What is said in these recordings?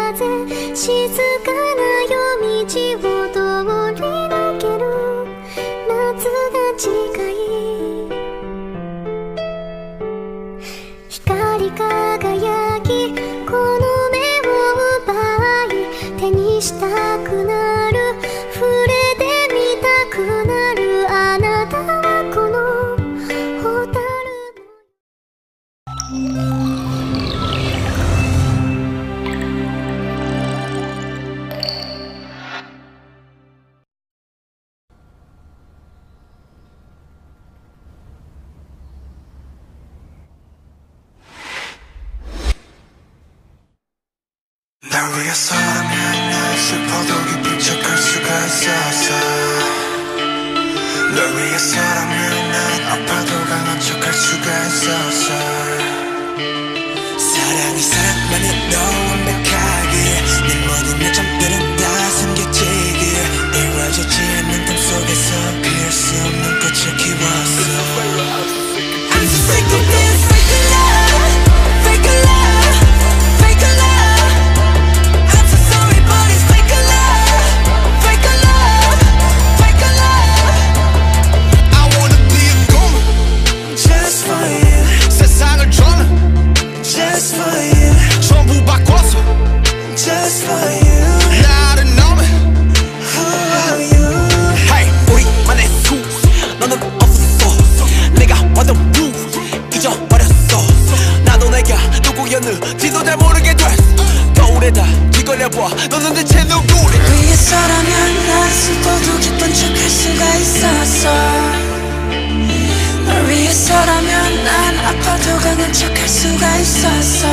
風静かな夜道を通り抜ける夏が近い光り輝きこの目を奪い手にしたくなる触れてみたくなるあなたはこの蛍 날 위해서라면 난 슬퍼도 기쁜 척할 수가 있었어 널 위해서라면 난 아파도 강한 척할 수가 있었어 사랑이 사랑만이 너무 완벽하게 내 모든 요점들은 다 숨겨지길 이루어지지 않는 꿈 속에서 피울 수 없는 꽃을 키웠어 I'm so sick of this fake love fake love fake love I'm so sorry but it's fake love fake love fake love I wanna be a goon just for you 세상을 drown just for you 전부 바꿔서 just for you 나를 넘어 who are you Hey 우리만의 수 너는 없었어 내가 완전 blue 잊어버렸어 나도 내가 누구였는지도 잘 모르게 됐어 거울에다 뒤걸려봐 너는 대체 누구래 위해서라면 난 슬퍼도 기쁜 척할 수가 있었어 널 위해서라면 난 아파도 강한 척할 수가 있었어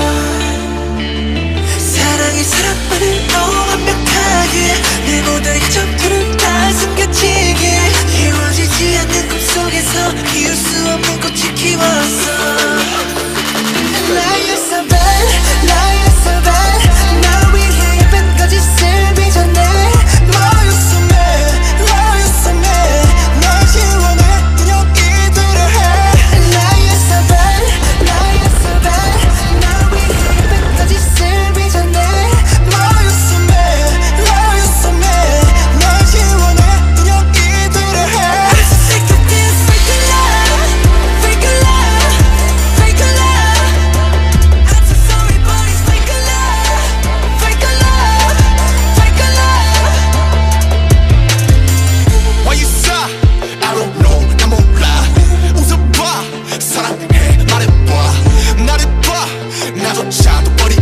사랑이 사랑만을 너무 완벽하게 내 모든 점들은 다 숨겨지게 이루어지지 않는 꿈속에서 피울 수 없는 꽃을 키웠어 Lie so bad, lie so bad 날 위해 예쁜 거짓을 빚어내 너였어 너였어 널 지원해 여기 들어해 Lie so bad, lie so bad 날 위해 예쁜 거짓을 빚어내 너였어 너였어 널 지원해 여기 들어해 I'm so sick of this fake love fake love fake love I'm so sorry but it's fake love fake love fake love Why you sigh? I don't know 난 몰라 웃어봐 사랑해 말해봐 나를 봐 나조차도 버리